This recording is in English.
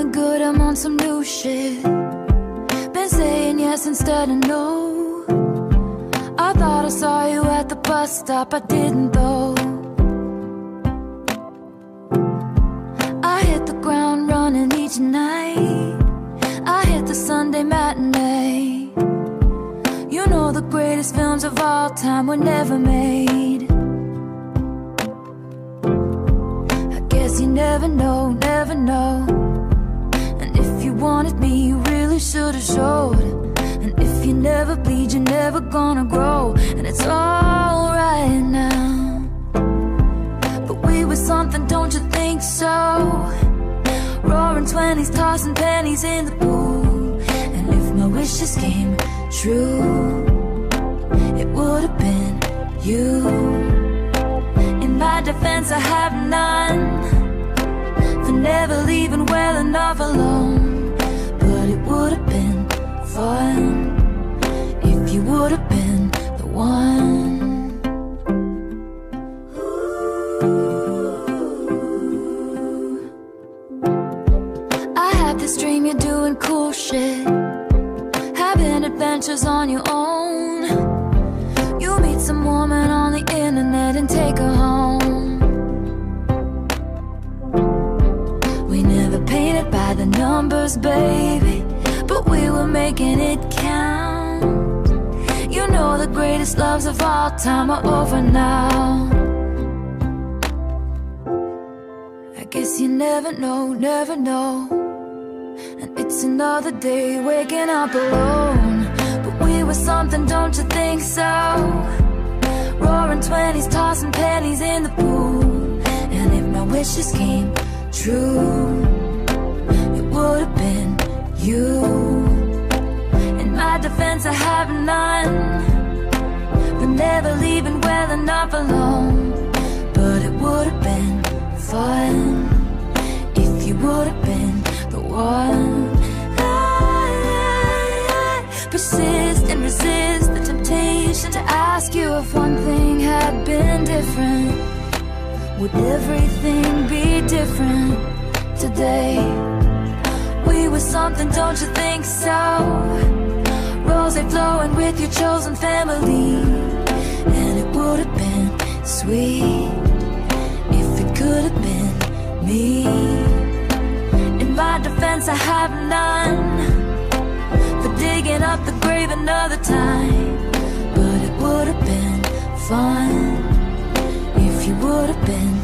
feeling good, I'm on some new shit. Been saying yes instead of no. I thought I saw you at the bus stop, I didn't though. I hit the ground running each night. I hit the Sunday matinee. You know the greatest films of all time were never made. I guess you never know, never know. And if you wanted me, you really should've showed. And if you never bleed, you're never gonna grow. And it's alright now. But we were something, don't you think so? Roaring 20s, tossing pennies in the pool. And if my wishes came true, it would've been you. In my defense, I have none for never leaving well enough alone. But it would've been fun if you would've been the one. I had this dream you're doing cool shit, having adventures on your own. You meet some woman on the internet and take her home. We never painted by the numbers, baby, but we were making it count. You know the greatest loves of all time are over now. I guess you never know, never know. And it's another day waking up alone. But we were something, don't you think so? Roaring 20s, tossing pennies in the pool. And if my wishes came true, it would've been you. In my defense, I have none for never leaving well enough alone. But it would've been fun if you would've been the one. I persist and resist the temptation to ask you if one thing had been different. Would everything be different today? We were something, don't you think so? Rose flowing with your chosen family. And it would have been sweet if it could have been me. In my defense, I have none for digging up the grave another time. But it would have been fun if you would have been